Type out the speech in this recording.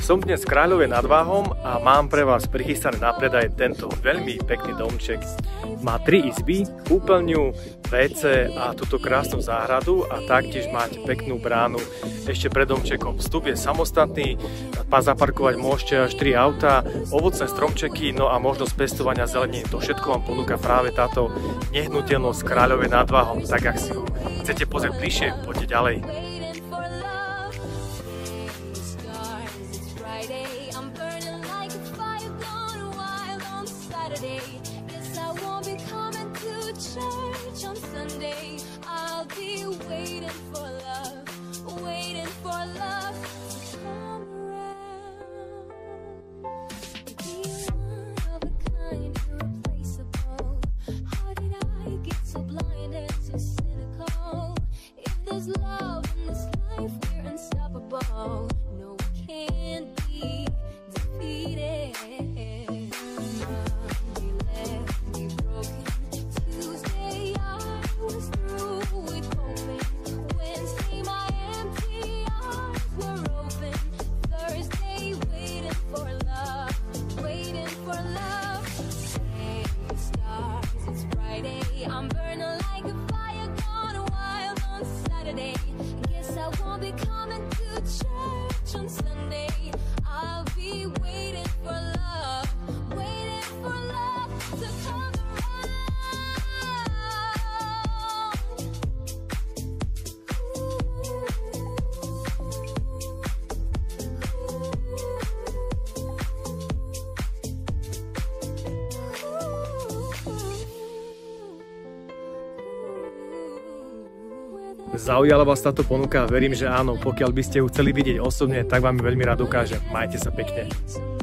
Som dnes v Kráľovej nad Váhom a mám pre vás prichystaný na predaj tento veľmi pekný domček. Má 3 izby, kúpeľňu, WC a túto krásnu záhradu a taktiež máte peknú bránu ešte pred domčekom. Vstup je samostatný, zaparkovať môžete až 3 autá, ovocné stromčeky, no a možnosť pestovania zeleniny. To všetko vám ponúka práve táto nehnuteľnosť Kráľovej nad Váhom. Tak ak si ho chcete pozrieť bližšie, poďte ďalej. Zaujala vás táto ponuka? Verím, že áno. Pokiaľ by ste ju chceli vidieť osobne, tak vám ju veľmi rád ukážem. Majte sa pekne.